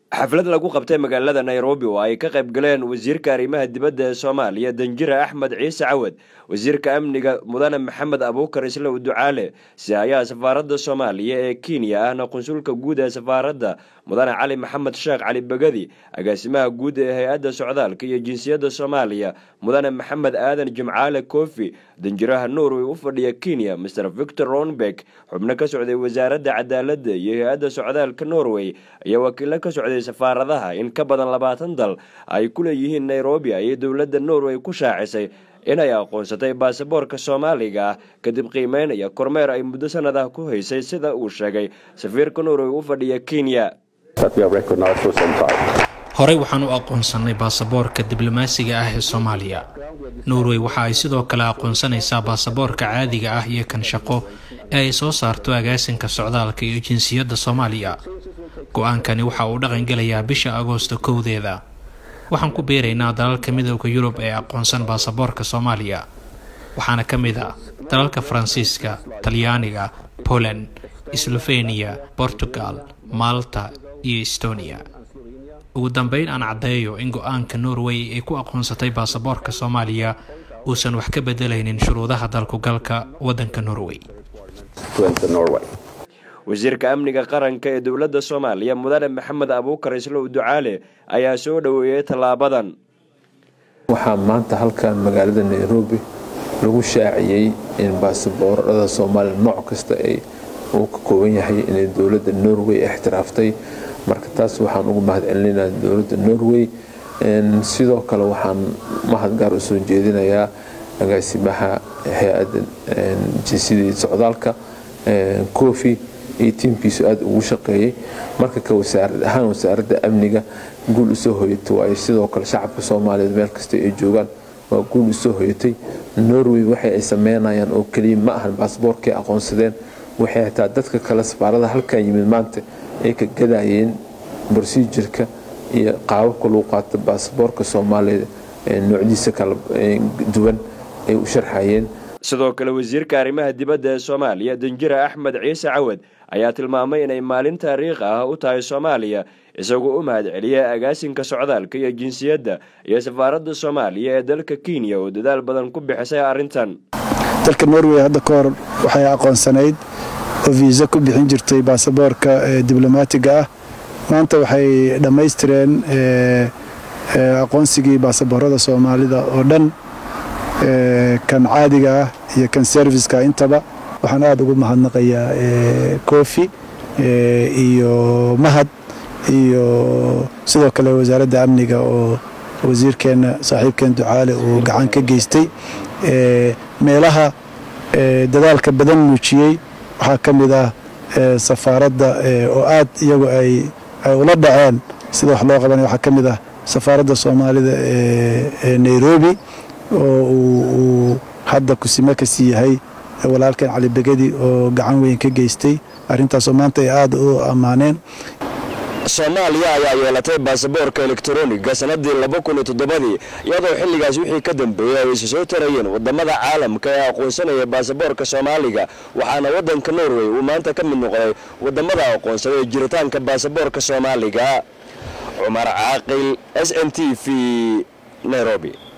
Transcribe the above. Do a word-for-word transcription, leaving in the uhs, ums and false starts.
xaflad lagu qabtay magaalada Nairobi oo ay ka qayb galeen wasiirka arrimaha dibadda ee Soomaaliya Danjira Axmed Ciise Cawad, wasiirka amniga Mudane Maxamed Abuukar Isla Ducaale, siyaaya safaaradda Soomaaliya ee Kenya ahna qunsulka guud ee safaaradda Mudane Cali Maxamed Sheekh Cali Bagadi, agaasimaha guud ee hay'adda socdaalka iyo jinsiyadda Soomaaliya Mudane Maxamed Aadan Jimcaale Koofi, Danjiraha Norway u fadhiya Kenya Mister Victor Ronbeck, xubno ka socday wasaaradda cadaaladda iyo hay'adda socdaalka Norway iyo wakiilo ka socday safaaradaha in ka badan labaatan dal ay ku leeyihiin Nairobi ay dawladda Norway ku shaacisay inay aqoonsatay baasaboorka Soomaaliga kadib qiimeyn iyo kormeer ay muddo sanadaha ku haysay sida uu sheegay safiirka Norway u fadhiya Kenya. Horey waxaan u aqoonsanay baasaboorka diblomaasiga ah ee Soomaaliya. Norway waxa ay sidoo kale aqoonsanaysaa baasaboorka caadiga ah iyo kan shaqo ee ay soo saarto agaasinka socdaalka iyo jinsiyadda Soomaaliya. go'aankani waxa uu dhaqan galayaa bisha Agoosto kowdeeda. waxaan ku beeraynaa dalalka midowga Yurub ee aqoonsan baasaboorka Soomaaliya. waxaana ka mid ah dalalka Faransiiska, Talyaaniga, Poland, Slovenia, Portugal, Malta iyo Estonia. ugu dambeyn aan caddeeyo in go'aanka Norway ay ku aqoonsatay baasaboorka Soomaaliya uusan wax ka bedelaynin shuruudaha dalku galka waddanka Norway. wasiirka amniga qaranka ee dawladda Soomaaliya Mudane Maxamed Abuukar Isla Ducaale ayaa soo dhaweeyay talaabadan. waxaa maanta halkan magaalada Nairobi lagu shaaciyay in baasaboorada Soomaaliya nooc kasta ay uu ka kooban yahay in dawladda Norway ixtiraaftay. marka taas waxaan ugu mahadcelinayaa dawladda Norway. sidoo kale waxaan mahad gaar u soo jeedinayaa agaasimaha hay'adda jinsiyadda socdaalka Koofi iyo tiimkiisu aad ugu shaqeeyay. marka ka wasaarad ahaan wasaaradda amniga guul u soo hoyatay waa sidoo kale shacabka Soomaaliyeed meel kasta ay joogaan waa guul u soo hoyatay. Norway waxay ay sameynayaan oo kaliya ma ahan baasaboorkii aqoonsadeen, waxay xitaa dadka kale safaaradaha halkan yimid maanta ay ka gadayeen procedure-ka iyo qaababka lagu qaato baasaboorka Soomaaliya ee noocdiisa kala duwan ay u sharxayeen. sidoo kale wasiirka arrimaha dibadda ee Soomaaliya Danjira Axmed Ciise Cawad ayaa tilmaamay inay maalin taariikhi ah u tahay Soomaaliya, isagoo u mahadceliyay agaasinka socdaalka iyo jinsiyadda iyo safaaradda Soomaaliya ee dalka Kenya oo dadaal badan ku bixisay arrintan. dalka Norway hadda ka hor waxay aqoonsanayd oo visa ku bixin jirtay baasaboorka diblomaatiga ah. maanta waxay dhamaystireen aqoonsigii baasaboorada Soomaalida oo dhan, kan caadiga ah iyo kan serviceka intaba. waxaan aad ugu mahadnaqayaa Koofi iyo Mahad iyo sidoo kale wasaaradda amniga oo wasiirkeena saaxiibkeen Ducaale uu gacan ka geystay meelaha dadaalka badan muujiyay. waxaa ka mid ah safaaradda oo aad iyagu ay ay ula dhaceen sida wax loo qabanay. waxaa ka mid ah safaaradda Soomaalida ee Nairobi oo uu hadda ku sima ka siiyahay walaalkeen Cali Bagadi oo gacan weyn ka geystay arrintaas oo maanta ay aad u amaaneen. Soomaaliya ayaa yeelatay baasaboorka elektarooniga sanadii laba kun iyo toddoba iyadoo xilligaas wixii ka dambeeyay ay soo tarayeen wadamada caalamka ee aqoonsanaya baasaboorka Soomaaliga, waxaana waddanka Norway uu maanta ka mid noqday wadamada aqoonsanaya jiritaanka baasaboorka Soomaaliga. Umar Caaqil, S N T V, Nairobi.